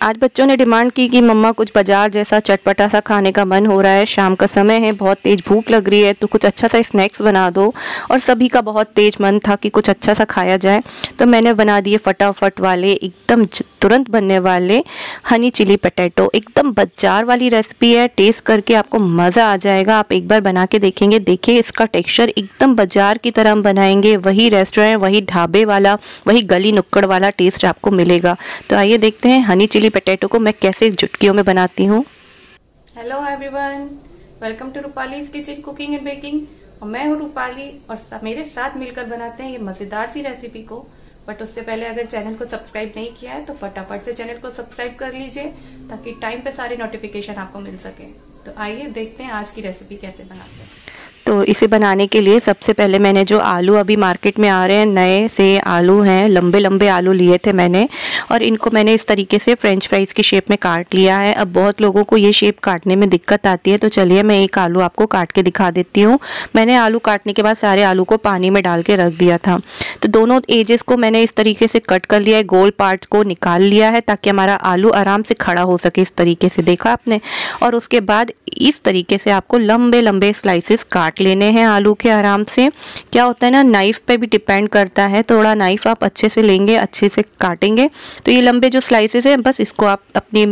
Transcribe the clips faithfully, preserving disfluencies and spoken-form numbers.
आज बच्चों ने डिमांड की कि मम्मा कुछ बाजार जैसा चटपटा सा खाने का मन हो रहा है, शाम का समय है, बहुत तेज़ भूख लग रही है, तो कुछ अच्छा सा स्नैक्स बना दो। और सभी का बहुत तेज़ मन था कि कुछ अच्छा सा खाया जाए, तो मैंने बना दिए फटाफट वाले, एकदम तुरंत बनने वाले हनी चिली पोटैटो। एकदम बाजार वाली रेसिपी है, टेस्ट करके आपको मज़ा आ जाएगा। आप एक बार बना के देखेंगे, देखिए इसका टेक्सचर एकदम बाजार की तरह हम बनाएंगे, वही रेस्टोरेंट, वही ढाबे वाला, वही गली नुक्कड़ वाला टेस्ट आपको मिलेगा। तो आइए देखते हैं हनी चिली पोटैटो को मैं कैसे चुटकियों में बनाती हूँ। Hello everyone, welcome to Rupali's kitchen cooking and baking. और मैं हूँ रूपाली और मेरे साथ मिलकर बनाते हैं ये मजेदार सी रेसिपी को। बट उससे पहले अगर चैनल को सब्सक्राइब नहीं किया है तो फटाफट से चैनल को सब्सक्राइब कर लीजिए ताकि टाइम पे सारे नोटिफिकेशन आपको मिल सके। तो आइए देखते हैं आज की रेसिपी कैसे बनाते हैं। तो इसे बनाने के लिए सबसे पहले मैंने जो आलू अभी मार्केट में आ रहे हैं, नए से आलू हैं, लंबे लंबे आलू लिए थे मैंने, और इनको मैंने इस तरीके से फ्रेंच फ्राइज़ की शेप में काट लिया है। अब बहुत लोगों को ये शेप काटने में दिक्कत आती है, तो चलिए मैं एक आलू आपको काट के दिखा देती हूँ। मैंने आलू काटने के बाद सारे आलू को पानी में डाल के रख दिया था। तो दोनों एजेस को मैंने इस तरीके से कट कर लिया है, गोल पार्ट को निकाल लिया है ताकि हमारा आलू आराम से खड़ा हो सके, इस तरीके से, देखा आपने। और उसके बाद इस तरीके से आपको लंबे लंबे स्लाइसेस काट लेने हैं आलू के आराम से। क्या होता है ना, नाइफ पे भी डिपेंड करता है, थोड़ा नाइफ आप अच्छे से लेंगे, अच्छे से काटेंगे। तो ये लंबे जो स्लाइसेस हैं, बस इसको आप अपनी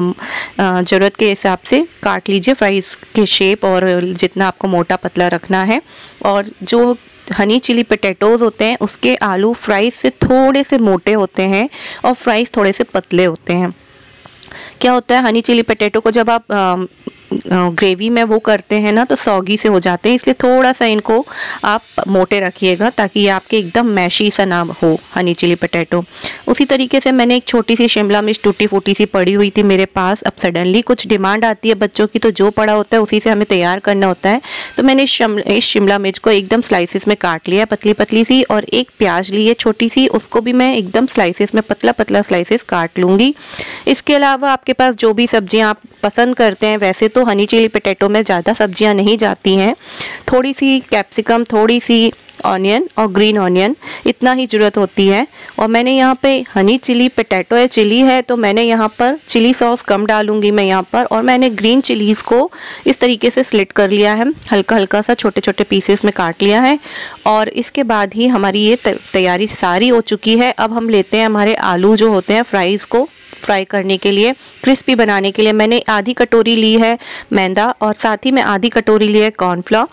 ज़रूरत के हिसाब से काट लीजिए, फ्राइज़ के शेप, और जितना आपको मोटा पतला रखना है। और जो हनी चिली पोटैटोज़ होते हैं उसके आलू फ्राइज़ से थोड़े से मोटे होते हैं और फ्राइज़ थोड़े से पतले होते हैं। क्या होता है, हनी चिली पोटैटो को जब आप आ, ग्रेवी में वो करते हैं ना, तो सौगी से हो जाते हैं, इसलिए थोड़ा सा इनको आप मोटे रखिएगा ताकि ये आपके एकदम मैशी सा ना हो हनी चिली पोटैटो। उसी तरीके से मैंने एक छोटी सी शिमला मिर्च टूटी फूटी सी पड़ी हुई थी मेरे पास। अब सडनली कुछ डिमांड आती है बच्चों की, तो जो पड़ा होता है उसी से हमें तैयार करना होता है। तो मैंने इस शिमला मिर्च को एकदम स्लाइसिस में काट लिया, पतली पतली सी, और एक प्याज ली है छोटी सी, उसको भी मैं एकदम स्लाइसिस में पतला पतला स्लाइसिस काट लूँगी। इसके अलावा आपके पास जो भी सब्जियाँ आप पसंद करते हैं, वैसे तो हनी चिली पोटैटो में ज़्यादा सब्जियां नहीं जाती हैं, थोड़ी सी कैप्सिकम, थोड़ी सी ऑनियन और ग्रीन ऑनियन, इतना ही ज़रूरत होती है। और मैंने यहाँ पे हनी चिली पोटैटो है, चिली है, तो मैंने यहाँ पर चिली सॉस कम डालूंगी मैं यहाँ पर। और मैंने ग्रीन चिलीज़ को इस तरीके से स्लिट कर लिया है, हल्का हल्का सा छोटे छोटे पीसेस में काट लिया है। और इसके बाद ही हमारी ये तैयारी सारी हो चुकी है। अब हम लेते हैं हमारे आलू जो होते हैं फ्राइज़ को फ्राई करने के लिए, क्रिस्पी बनाने के लिए। मैंने आधी कटोरी ली है मैदा और साथ ही में आधी कटोरी ली है कॉर्नफ्लोर।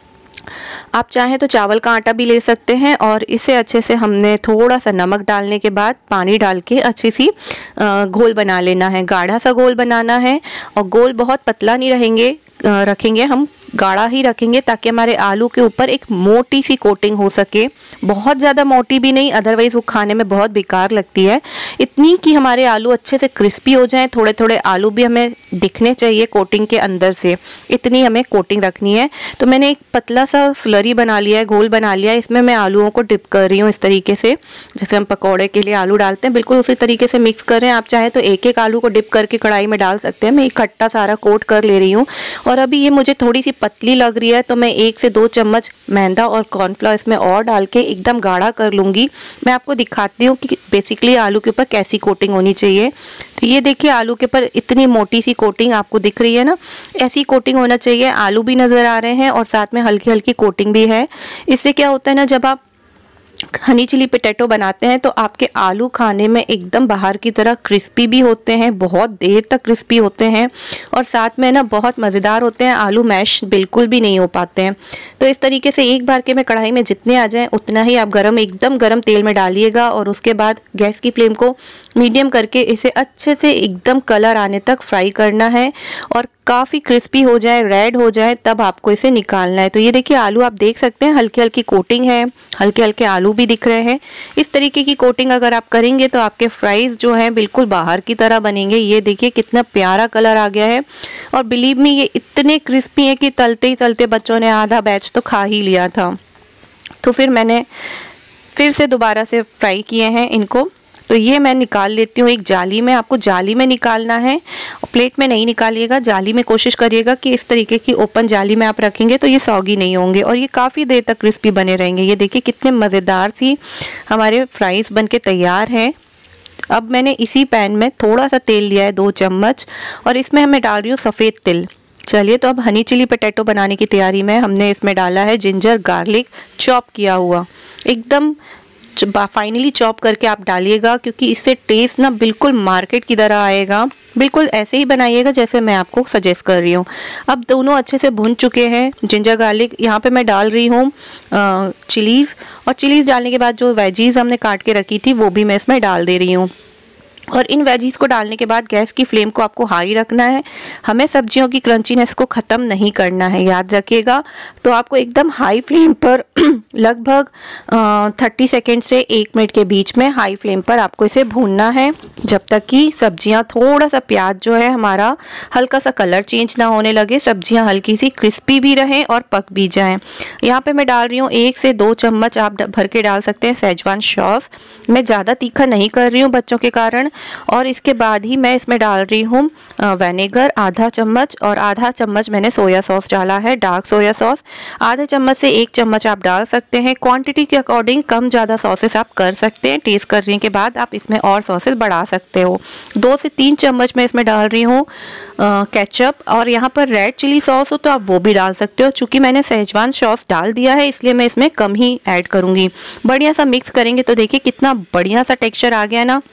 आप चाहें तो चावल का आटा भी ले सकते हैं। और इसे अच्छे से हमने थोड़ा सा नमक डालने के बाद पानी डाल के अच्छी सी घोल बना लेना है, गाढ़ा सा घोल बनाना है। और घोल बहुत पतला नहीं रहेंगे रखेंगे हम, गाढ़ा ही रखेंगे ताकि हमारे आलू के ऊपर एक मोटी सी कोटिंग हो सके। बहुत ज़्यादा मोटी भी नहीं, अदरवाइज़ वो खाने में बहुत बेकार लगती है। इतनी कि हमारे आलू अच्छे से क्रिस्पी हो जाएं, थोड़े थोड़े आलू भी हमें दिखने चाहिए कोटिंग के अंदर से, इतनी हमें कोटिंग रखनी है। तो मैंने एक पतला सा स्लरी बना लिया है, घोल बना लिया है। इसमें मैं आलूओं को डिप कर रही हूँ इस तरीके से, जैसे हम पकौड़े के लिए आलू डालते हैं, बिल्कुल उसी तरीके से मिक्स कर रहे हैं। आप चाहें तो एक एक आलू को डिप करके कढ़ाई में डाल सकते हैं। मैं इकट्ठा सारा कोट कर ले रही हूँ। और अभी ये मुझे थोड़ी सी पतली लग रही है, तो मैं एक से दो चम्मच मैदा और कॉर्नफ्लोर इसमें और डाल के एकदम गाढ़ा कर लूँगी। मैं आपको दिखाती हूँ कि बेसिकली आलू के ऊपर कैसी कोटिंग होनी चाहिए। तो ये देखिए, आलू के ऊपर इतनी मोटी सी कोटिंग आपको दिख रही है ना, ऐसी कोटिंग होना चाहिए। आलू भी नज़र आ रहे हैं और साथ में हल्की हल्की कोटिंग भी है। इससे क्या होता है ना, जब आप हनी चिली पोटैटो बनाते हैं तो आपके आलू खाने में एकदम बाहर की तरह क्रिस्पी भी होते हैं, बहुत देर तक क्रिस्पी होते हैं, और साथ में ना बहुत मज़ेदार होते हैं। आलू मैश बिल्कुल भी नहीं हो पाते हैं। तो इस तरीके से एक बार के में कढ़ाई में जितने आ जाएं उतना ही आप गरम एकदम गरम तेल में डालिएगा। और उसके बाद गैस की फ्लेम को मीडियम करके इसे अच्छे से एकदम कलर आने तक फ्राई करना है। और काफ़ी क्रिस्पी हो जाए, रेड हो जाए, तब आपको इसे निकालना है। तो ये देखिए, आलू आप देख सकते हैं हल्की हल्की कोटिंग है, हल्के हल्के आलू भी दिख रहे हैं। इस तरीके की कोटिंग अगर आप करेंगे तो आपके फ्राइज़ जो हैं बिल्कुल बाहर की तरह बनेंगे। ये देखिए कितना प्यारा कलर आ गया है। और बिलीव मी, ये इतने क्रिस्पी हैं कि तलते ही तलते बच्चों ने आधा बैच तो खा ही लिया था। तो फिर मैंने फिर से दोबारा से फ्राई किए हैं इनको। तो ये मैं निकाल लेती हूँ एक जाली में। आपको जाली में निकालना है, प्लेट में नहीं निकालिएगा, जाली में कोशिश करिएगा कि इस तरीके की ओपन जाली में आप रखेंगे तो ये सौगी नहीं होंगे और ये काफ़ी देर तक क्रिस्पी बने रहेंगे। ये देखिए कितने मज़ेदार सी हमारे फ्राइज़ बन के तैयार हैं। अब मैंने इसी पैन में थोड़ा सा तेल लिया है, दो चम्मच, और इसमें मैं डाल रही हूँ सफ़ेद तिल। चलिए, तो अब हनी चिली पोटैटो बनाने की तैयारी में हमने इसमें डाला है जिंजर गार्लिक चॉप किया हुआ। एकदम फाइनली चॉप करके आप डालिएगा, क्योंकि इससे टेस्ट ना बिल्कुल मार्केट की तरह आएगा। बिल्कुल ऐसे ही बनाइएगा जैसे मैं आपको सजेस्ट कर रही हूँ। अब दोनों अच्छे से भुन चुके हैं जिंजर गार्लिक। यहाँ पे मैं डाल रही हूँ चिलीज़, और चिलीज़ डालने के बाद जो वेजीज़ हमने काट के रखी थी वो भी मैं इसमें डाल दे रही हूँ। और इन वेजीज़ को डालने के बाद गैस की फ्लेम को आपको हाई रखना है। हमें सब्जियों की क्रंचीनेस को ख़त्म नहीं करना है, याद रखिएगा। तो आपको एकदम हाई फ्लेम पर लगभग थर्टी सेकेंड से एक मिनट के बीच में हाई फ्लेम पर आपको इसे भूनना है, जब तक कि सब्जियां थोड़ा सा, प्याज जो है हमारा हल्का सा कलर चेंज ना होने लगे, सब्जियां हल्की सी क्रिस्पी भी रहें और पक भी जाएं। यहाँ पे मैं डाल रही हूँ एक से दो चम्मच आप भर के डाल सकते हैं सेजवान सॉस। मैं ज़्यादा तीखा नहीं कर रही हूँ बच्चों के कारण। और इसके बाद ही मैं इसमें डाल रही हूँ विनेगर आधा चम्मच, और आधा चम्मच मैंने सोया सॉस डाला है, डार्क सोया सॉस। आधे चम्मच से एक चम्मच आप डाल सकते हैं। क्वांटिटी के अकॉर्डिंग कम ज़्यादा सॉसेस आप कर सकते हैं। टेस्ट करने के बाद आप इसमें और सॉसेस बढ़ा सकते हो। दो से तीन चम्मच मैं इसमें डाल रही हूँ केचप, और यहाँ पर रेड चिली सॉस हो तो आप वो भी डाल सकते हो। चूँकि मैंने सेजवान सॉस डाल दिया है इसलिए मैं इसमें कम ही ऐड करूँगी। बढ़िया सा मिक्स करेंगे तो देखिए कितना बढ़िया सा टेक्स्चर आ गया ना।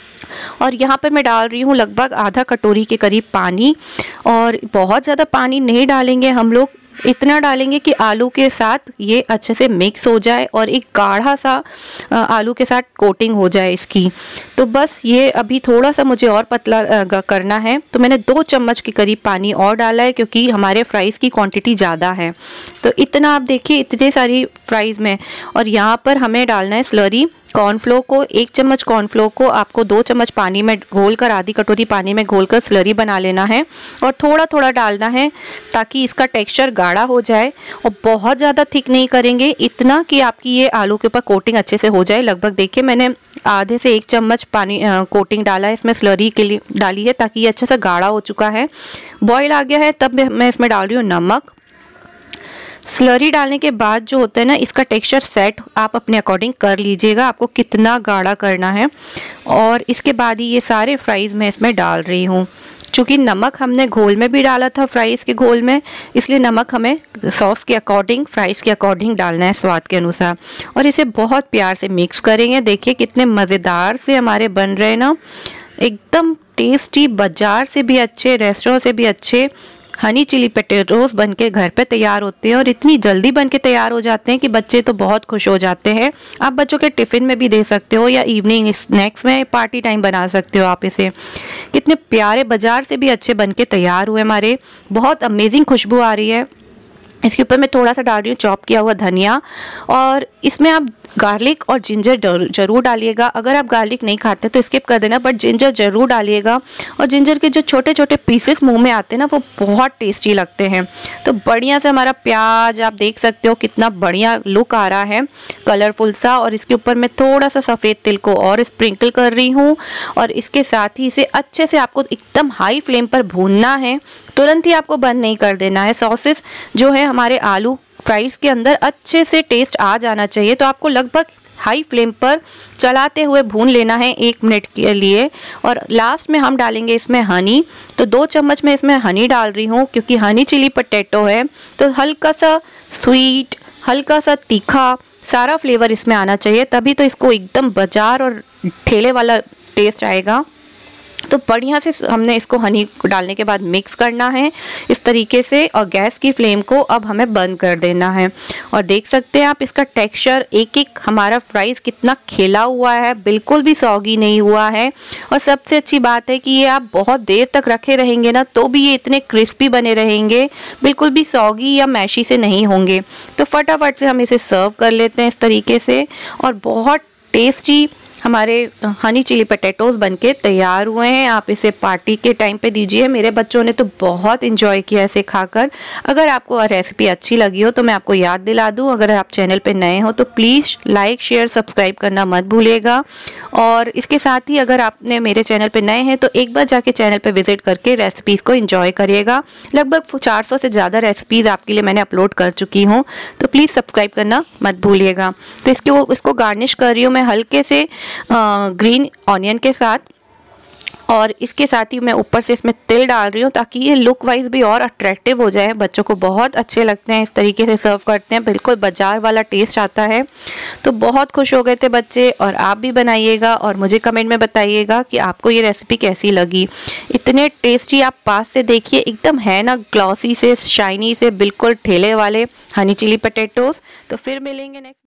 और यहाँ पे मैं डाल रही हूँ लगभग आधा कटोरी के करीब पानी, और बहुत ज़्यादा पानी नहीं डालेंगे हम लोग, इतना डालेंगे कि आलू के साथ ये अच्छे से मिक्स हो जाए और एक गाढ़ा सा आलू के साथ कोटिंग हो जाए इसकी। तो बस ये अभी थोड़ा सा मुझे और पतला करना है, तो मैंने दो चम्मच के करीब पानी और डाला है, क्योंकि हमारे फ्राइज़ की क्वांटिटी ज़्यादा है। तो इतना आप देखिए, इतने सारी फ्राइज़ में। और यहाँ पर हमें डालना है स्लरी कॉर्नफ्लोर को। एक चम्मच कॉर्नफ्लोर को आपको दो चम्मच पानी में घोलकर, आधी कटोरी पानी में घोलकर स्लरी बना लेना है, और थोड़ा थोड़ा डालना है ताकि इसका टेक्सचर गाढ़ा हो जाए। और बहुत ज़्यादा थिक नहीं करेंगे, इतना कि आपकी ये आलू के ऊपर कोटिंग अच्छे से हो जाए। लगभग देखिए मैंने आधे से एक चम्मच पानी आ, कोटिंग डाला है इसमें, स्लरी के लिए डाली है ताकि ये अच्छे से गाढ़ा हो चुका है। बॉयल आ गया है, तब मैं इसमें डाल रही हूँ नमक। स्लरी डालने के बाद जो होता है ना, इसका टेक्सचर सेट आप अपने अकॉर्डिंग कर लीजिएगा, आपको कितना गाढ़ा करना है। और इसके बाद ही ये सारे फ्राइज़ मैं इसमें डाल रही हूँ। चूँकि नमक हमने घोल में भी डाला था फ्राइज़ के घोल में, इसलिए नमक हमें सॉस के अकॉर्डिंग, फ्राइज़ के अकॉर्डिंग डालना है स्वाद के अनुसार। और इसे बहुत प्यार से मिक्स करेंगे। देखिए कितने मज़ेदार से हमारे बन रहे हैं ना, एकदम टेस्टी, बाज़ार से भी अच्छे, रेस्टोरेंट से भी अच्छे हनी चिली पोटैटोज़ बन के घर पे तैयार होते हैं। और इतनी जल्दी बन के तैयार हो जाते हैं कि बच्चे तो बहुत खुश हो जाते हैं। आप बच्चों के टिफ़िन में भी दे सकते हो, या इवनिंग स्नैक्स में पार्टी टाइम बना सकते हो आप इसे। कितने प्यारे, बाज़ार से भी अच्छे बन के तैयार हुए हमारे। बहुत अमेजिंग खुशबू आ रही है। इसके ऊपर मैं थोड़ा सा डाल रही हूँ चॉप किया हुआ धनिया, और इसमें आप गार्लिक और जिंजर ज़रूर डालिएगा। अगर आप गार्लिक नहीं खाते तो स्किप कर देना, बट जिंजर ज़रूर डालिएगा। और जिंजर के जो छोटे छोटे पीसेस मुंह में आते हैं ना, वो बहुत टेस्टी लगते हैं। तो बढ़िया से हमारा प्याज आप देख सकते हो कितना बढ़िया लुक आ रहा है, कलरफुल सा। और इसके ऊपर मैं थोड़ा सा सफ़ेद तिल को और स्प्रिंकल कर रही हूँ। और इसके साथ ही इसे अच्छे से आपको एकदम हाई फ्लेम पर भूनना है, तुरंत ही आपको बंद नहीं कर देना है। सॉसेस जो है हमारे आलू फ्राइज़ के अंदर अच्छे से टेस्ट आ जाना चाहिए, तो आपको लगभग हाई फ्लेम पर चलाते हुए भून लेना है एक मिनट के लिए। और लास्ट में हम डालेंगे इसमें हनी। तो दो चम्मच मैं इसमें हनी डाल रही हूँ, क्योंकि हनी चिली पोटैटो है तो हल्का सा स्वीट, हल्का सा तीखा, सारा फ्लेवर इसमें आना चाहिए, तभी तो इसको एकदम बाजार और ठेले वाला टेस्ट आएगा। तो बढ़िया से हमने इसको हनी डालने के बाद मिक्स करना है इस तरीके से, और गैस की फ्लेम को अब हमें बंद कर देना है। और देख सकते हैं आप इसका टेक्सचर, एक एक हमारा फ्राइज़ कितना खिला हुआ है, बिल्कुल भी सॉगी नहीं हुआ है। और सबसे अच्छी बात है कि ये आप बहुत देर तक रखे रहेंगे ना, तो भी ये इतने क्रिस्पी बने रहेंगे, बिल्कुल भी सॉगी या मैशी से नहीं होंगे। तो फटाफट से हम इसे सर्व कर लेते हैं इस तरीके से। और बहुत टेस्टी हमारे हनी चिली पोटैटोज़ बनके तैयार हुए हैं। आप इसे पार्टी के टाइम पे दीजिए। मेरे बच्चों ने तो बहुत इन्जॉय किया इसे खाकर। अगर आपको रेसिपी अच्छी लगी हो तो मैं आपको याद दिला दूं, अगर आप चैनल पे नए हो तो प्लीज़ लाइक, शेयर, सब्सक्राइब करना मत भूलिएगा। और इसके साथ ही अगर आपने मेरे चैनल पे नए हैं तो एक बार जाके चैनल पे विजिट करके रेसिपीज़ को इन्जॉय करिएगा। लगभग चार सौ से ज़्यादा रेसिपीज़ आपके लिए मैंने अपलोड कर चुकी हूँ, तो प्लीज़ सब्सक्राइब करना मत भूलिएगा। तो इसको इसको गार्निश कर रही हूँ मैं हल्के से ग्रीन ऑनियन के साथ, और इसके साथ ही मैं ऊपर से इसमें तिल डाल रही हूँ ताकि ये लुक वाइज भी और अट्रैक्टिव हो जाए। बच्चों को बहुत अच्छे लगते हैं, इस तरीके से सर्व करते हैं, बिल्कुल बाजार वाला टेस्ट आता है। तो बहुत खुश हो गए थे बच्चे, और आप भी बनाइएगा और मुझे कमेंट में बताइएगा कि आपको ये रेसिपी कैसी लगी। इतने टेस्टी आप पास से देखिए, एकदम है ना ग्लॉसी से, शाइनी से, बिल्कुल ठेले वाले हनी चिली पटेटोज। तो फिर मिलेंगे नेक्स्ट।